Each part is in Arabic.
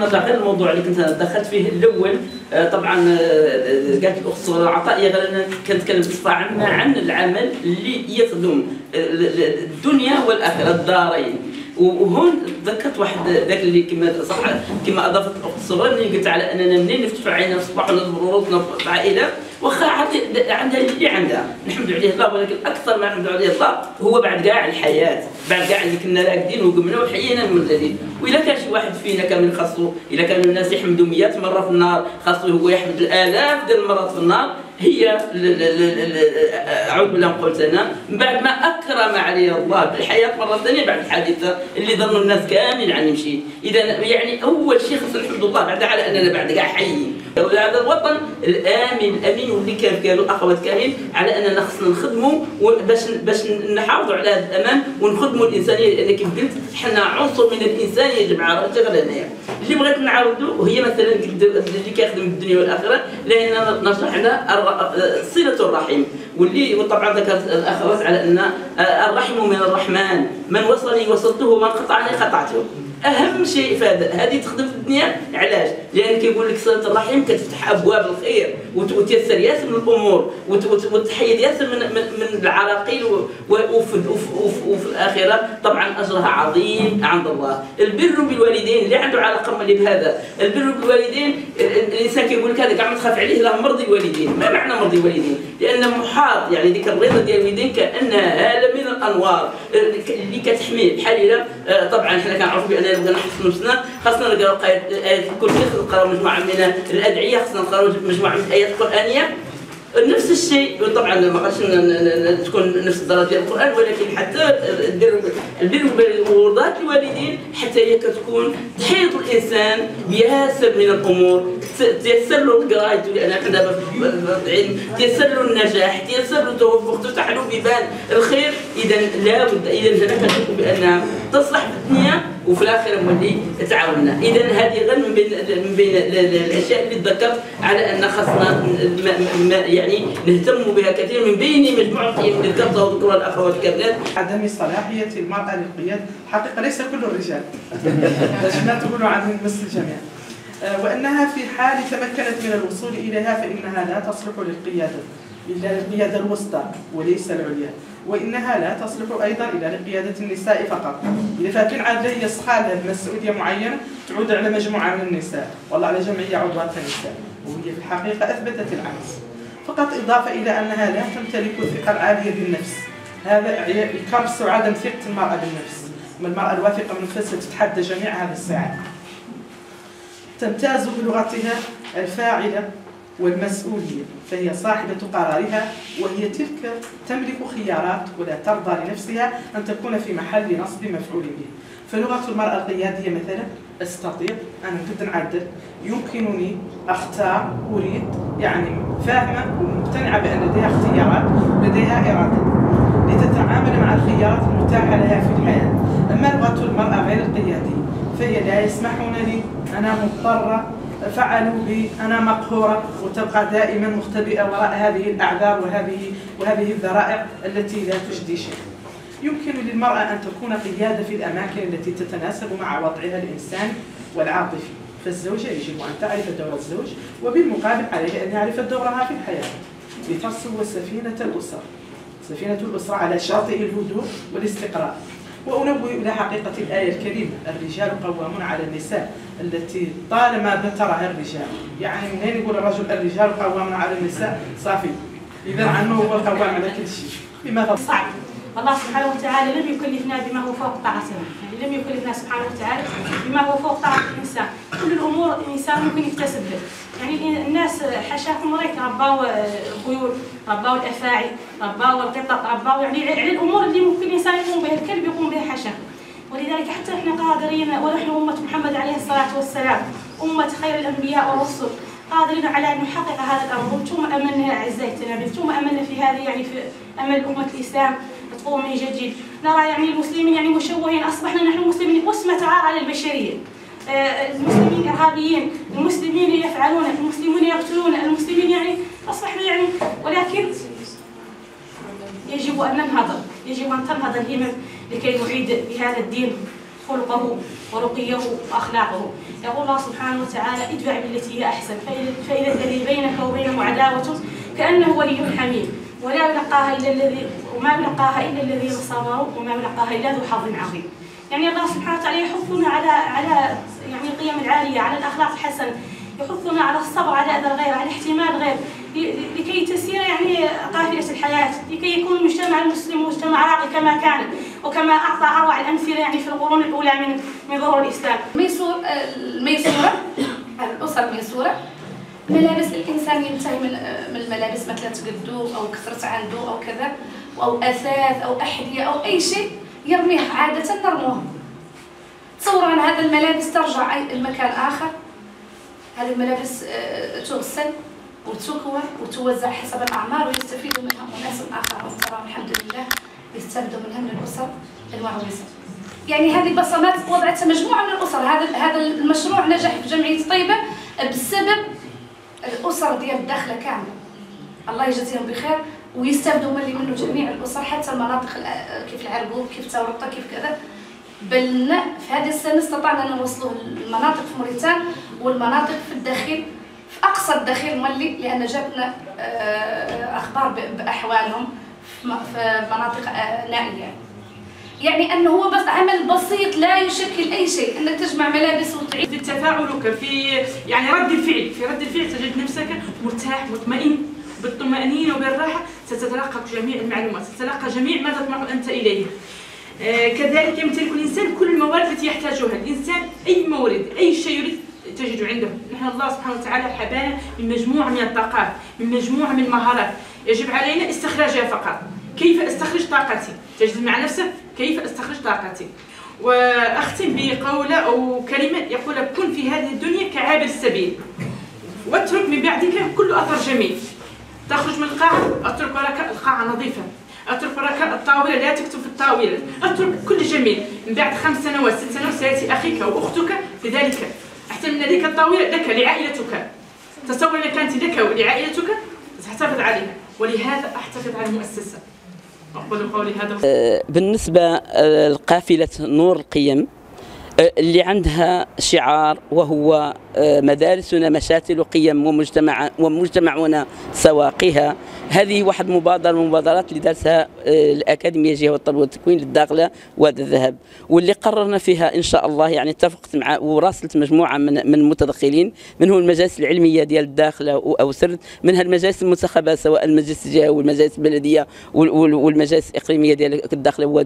غير الموضوع اللي كنت دخلت فيه الاول، طبعا قالت الاخت عطائيه غير كنتكلم بصفه عامه عن العمل اللي يخدم الدنيا والاخره الدارين. وهون تذكرت واحد ذاك اللي كما صح كما اضافت الاخت الصغيره اللي قلت على اننا منين نفتحوا عيننا الصباح ونضربوا روسنا في العائله واخا عندها اللي عندها نحمد عليه الله، ولكن اكثر ما نحمد عليه الله هو بعد كاع الحياه، بعد كاع اللي كنا راقدين وقمنا وحيينا المنزلين. واذا كان شي واحد فينا كامل خاصو، اذا كانوا الناس يحمدوا 100 مره في النهار خاصو هو يحمد الالاف ديال المرات في النهار. هي اعوذ بالله من قولت انا من بعد ما اكرم علي الله بالحياه مره ثانيه بعد الحادثه اللي ظنوا الناس كامل عني مشيت. اذا يعني اول شيء خصنا نحمد الله بعد على اننا بعد كاع حيين. هذا الوطن الامن الامين واللي كان قالوا الاخوات كامل على اننا خصنا نخدموا باش نحافظوا على هذا الامان ونخدموا الانسانيه، لان كيف قلت حنا عنصر من الانسانيه يا جماعه راه شغل هنايا. اللي بغيت نعاودوا هي مثلا اللي كيخدم الدنيا والاخره لان نشرح لنا صله الرحم، واللي وطبعا ذكرت الاخوات على ان الرحم من الرحمن، من وصلني وصلته ومن قطعني قطعته. اهم شيء في هذه تخدم في الدنيا علاش؟ لان كيقول لك صله الرحم كتفتح ابواب الخير وتيسر ياسر من الامور وتحيد ياسر من العراقيل وفي الاخره طبعا اجرها عظيم عند الله. البر بالوالدين اللي عنده علاقه ملي بهذا، البر بالوالدين الانسان كيقول لك هذا كاع ما تخاف عليه لا مرضي الوالدين. ما معنى مرضي الوالدين؟ لان محاط يعني ديك الرضا ديال الوالدين كانها هاله من الانوار اللي كتحميه بحال طبعا حنا كنعرفوا بان بغينا نحسنوا نفسنا خاصنا نقراو آيات الكرسي، نقراو مجموعه من الادعيه، خاصنا نقراو مجموعه من الايات القرانيه. نفس الشيء طبعا ما غاديش تكون نفس الدرجه ديال القران، ولكن حتى البر بوالدات الوالدين حتى هي كتكون تحيط الانسان بياسر من الامور، تيسر له القرايه لان حنا دابا في العلم، تيسر له النجاح، تيسر له التوفق، تفتح له بيبان الخير. اذا لابد اذا حنا كنشوفوا بانها تصلح في الدنيا وفي الاخره مولي تعاوننا. اذا هذه غير من بين الاشياء اللي تذكرت على ان خاصنا يعني نهتم بها كثير من بين مجموعه القيم اللي ذكرتها وذكرها الاخوات كاملات. عدم صلاحيه المراه للقياده، حقيقه ليس كل الرجال باش ما تقولوا عنهم مثل الجميع، وانها في حال تمكنت من الوصول اليها فانها لا تصلح للقياده الا للقياده الوسطى وليس العليا، وانها لا تصلح ايضا الى لقياده النساء فقط. اذا فاكين عاد هي صحالها مسؤوليه معينه تعود على مجموعه من النساء والله على جمعيه عضوات النساء، وهي في الحقيقه اثبتت العكس. فقط اضافه الى انها لا تمتلك الثقه العاليه بالنفس، هذا يكرس عدم ثقه المراه بالنفس. المراه الواثقه من نفسها تتحدى جميع هذه الصعاب. تمتاز بلغتها الفاعله والمسؤوليه، فهي صاحبه قرارها، وهي تلك تملك خيارات ولا ترضى لنفسها ان تكون في محل نصب مفعول به. فلغه المراه القياديه مثلا استطيع، انا كنت نعدل، يمكنني اختار، اريد، يعني فاهمه ومقتنعه بان لديها اختيارات ولديها اراده لتتعامل مع الخيارات المتاحه لها في الحياه. اما لغه المراه غير القياديه فهي لا يسمحون لي، انا مضطره، فعلوا بي، انا مقهوره، وتبقى دائما مختبئه وراء هذه الاعذار وهذه الذرائع التي لا تجدي شيء. يمكن للمراه ان تكون قياده في الاماكن التي تتناسب مع وضعها الانساني والعاطفي، فالزوجه يجب ان تعرف دور الزوج، وبالمقابل عليها ان يعرف دورها في الحياه لترسو سفينه الاسره على شاطئ الهدوء والاستقرار. وأنوه إلى حقيقة الآية الكريمة: الرجال قوامون على النساء، التي طالما بترها الرجال، يعني منين يقول الرجل الرجال قوامون على النساء صافي، إذا عنه هو القوام على كل شيء. لماذا صعب؟ الله سبحانه وتعالى لم يكلفنا بما هو فوق طاقتنا، يعني لم يكلفنا سبحانه وتعالى بما هو فوق طاقة الإنسان. كل الأمور الإنسان ممكن يكتسب به، يعني الناس حاشاكم الله رباو الخيول، رباو الأفاعي، رباو القطط، رباو يعني الأمور اللي ممكن الإنسان يقوم بها، الكلب يقوم بها حاشاكم. ولذلك حتى احنا قادرين، ونحن أمة محمد عليه الصلاة والسلام، أمة خير الأنبياء والرسل، قادرين على أن نحقق هذا الأمر. وانتم أملنا أعزائي التلاميذ، انتم أملنا في هذه، يعني في أمل أمة الإسلام تقوم من جديد. نرى يعني المسلمين يعني مشوهين، أصبحنا نحن المسلمين وسمة عار على البشرية. المسلمين إرهابيين، المسلمين يفعلون، المسلمين يقتلون، المسلمين يعني أصبحنا يعني، ولكن يجب أن ننهض، يجب أن تنهض الهمم لكي نعيد بهذا الدين خلقه ورقيه وأخلاقه. يقول الله سبحانه وتعالى: ادفع بالتي هي أحسن فإذا الذي بينك وبينه عداوة كأنه ولي حميم وما يلقاها إلا الذين صبروا وما يلقاها إلا ذو حظ عظيم. يعني الله سبحانه وتعالى يحثنا على يعني القيم العالية، على الأخلاق الحسنة، يحثنا على الصبر على أذى الغير، على احتمال الغير، لكي تسير يعني قافلة الحياة، لكي يكون المجتمع المسلم مجتمع راقي كما كان وكما أعطى أروع الأمثلة يعني في القرون الأولى من ظهور الإسلام. الميسورة الأسر الميسورة، ملابس الإنسان ينتهي من الملابس مثلا تقدو أو كثرت عنده أو كذا، أو أثاث أو أحذية أو أي شيء يرميه، عادة نرموه. تصوروا أن هذا الملابس ترجع لمكان آخر، هذه الملابس تغسل وتكوى وتوزع حسب الأعمار ويستفيد منها أناس آخرون، ترى الحمد لله يستفيدوا منها من الأسر المعوزة. يعني هذه بصمات وضعتها مجموعة من الأسر. هذا المشروع نجح في جمعية طيبة بسبب الأسر ديال الداخلة كاملة، الله يجزيهم بخير، ويستفيدوا منه جميع الأسر، حتى المناطق كيف العربوب، كيف تورطة، كيف كذا. بل في هذه السنة استطعنا أن نوصلوا المناطق في موريتان والمناطق في الداخل، في أقصى الداخل مولي، لأن جاتنا أخبار بأحوالهم في مناطق نائية. يعني أنه هو بس عمل بسيط لا يشكل أي شيء، أنك تجمع ملابس وتعيد. في تفاعلك في يعني رد الفعل تجد نفسك مرتاح مطمئن، بالطمأنينة وبالراحة ستتلقى جميع المعلومات، ستتلقى جميع ما تطمح أنت إليه. كذلك يمتلك الإنسان كل الموارد التي يحتاجها الإنسان، أي مورد أي شيء يريد تجد عنده. نحن الله سبحانه وتعالى حبانا من مجموعة من الطاقات، من مجموعة من المهارات، يجب علينا استخراجها فقط. كيف استخرج طاقتي؟ تجد مع نفسك كيف استخرج طاقتي. وأختم بقولة أو كلمة يقول: كن في هذه الدنيا كعابر السبيل واترك من بعدك كل أثر جميل. تخرج من القاعة، اترك وراك القاعة نظيفة، اترك وراك الطاولة لا تكتب في الطاولة، اترك كل جميل. من بعد 5 سنوات 6 سنوات سيأتي أخيك وأختك لذلك، أحسن من هذيك الطاولة لك لعائلتك. تصور أن كانت لك ولعائلتك تحتفظ عليها، ولهذا أحتفظ على المؤسسة. أقول قولي هذا. بالنسبة لقافلة نور القيم اللي عندها شعار وهو مدارسنا مشاتل قيم ومجتمعنا سواقها، هذه واحد مبادرة من المبادرات اللي دارتها الأكاديمية الجهوية والتربية والتكوين للداخلة وادي الذهب، واللي قررنا فيها إن شاء الله يعني اتفقت مع وراسلت مجموعة من المتدخلين، منهم المجالس العلمية ديال الداخلة أو سرد، منها المجالس المنتخبة سواء المجلس الجهوي والمجالس البلدية والمجالس الإقليمية ديال الداخلة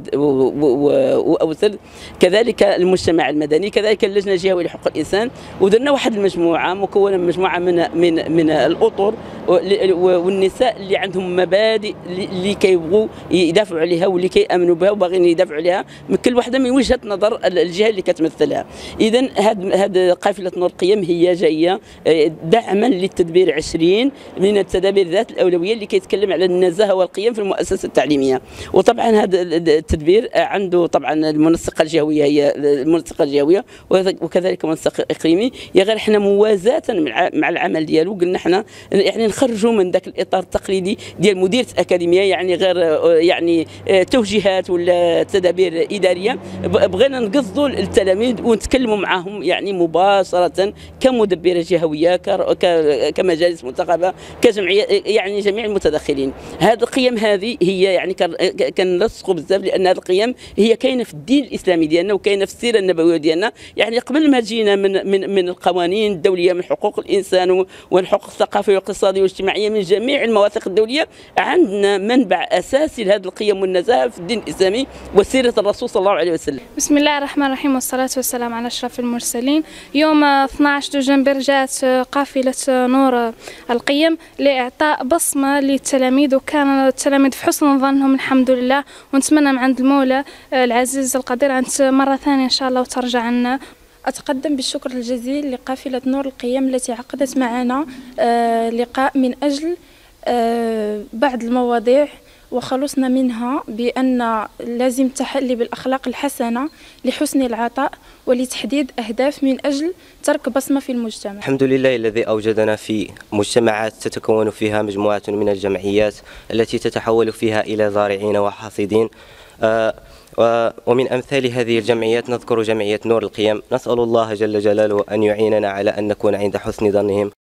أو سرد، كذلك المجتمع المدني، كذلك اللجنة الجهوية لحقوق الإنسان. ودرنا واحد المجموعة مكونة من مجموعة من الأطر والنساء اللي عندهم مبادئ اللي كيبغوا يدافعوا عليها واللي كيامنوا بها وباغيين يدافعوا عليها من كل وحده من وجهه نظر الجهه اللي كتمثلها. اذا هذه قافله نور القيم هي جايه دعما للتدبير 20 من التدابير ذات الاولويه اللي كيتكلم على النزاهه والقيم في المؤسسه التعليميه. وطبعا هذا التدبير عنده طبعا المنسقه الجهويه، هي المنسقه الجهويه وكذلك منسق اقليمي. يا غير حنا موازاه مع العمل ديالو قلنا حنا يعني نخرجوا من ذاك الاطار التقليدي ديال مديرة أكاديمية، يعني غير يعني توجيهات ولا تدابير إدارية، بغينا نقصدوا التلاميذ ونتكلموا معهم يعني مباشرة كمدبرة جهوية كمجالس منتخبة كجمعية، يعني جميع المتدخلين. هذه القيم هذه هي يعني كنلصقوا بزاف، لأن هذه القيم هي كاينة في الدين الإسلامي ديالنا وكاينة في السيرة النبوية ديالنا. يعني قبل ما جينا من القوانين الدولية، من حقوق الإنسان والحقوق الثقافية والاقتصادية والاجتماعية، من جميع المواثيق الدولية، عندنا منبع أساسي لهذه القيم والنزاهة في الدين الإسلامي وسيرة الرسول صلى الله عليه وسلم. بسم الله الرحمن الرحيم، والصلاة والسلام على أشرف المرسلين. يوم 12 دجنبر جاءت قافلة نور القيم لإعطاء بصمة للتلاميذ، وكان التلاميذ في حسن ظنهم الحمد لله، ونتمنى من عند المولى العزيز القدير أنت مرة ثانية إن شاء الله وترجع عنا. أتقدم بالشكر الجزيل لقافلة نور القيم التي عقدت معنا لقاء من أجل بعض المواضيع وخلصنا منها بأن لازم التحلي بالأخلاق الحسنة لحسن العطاء ولتحديد أهداف من أجل ترك بصمة في المجتمع. الحمد لله الذي أوجدنا في مجتمعات تتكون فيها مجموعة من الجمعيات التي تتحول فيها إلى زارعين وحاصدين، ومن أمثال هذه الجمعيات نذكر جمعية نور القيم. نسأل الله جل جلاله أن يعيننا على أن نكون عند حسن ظنهم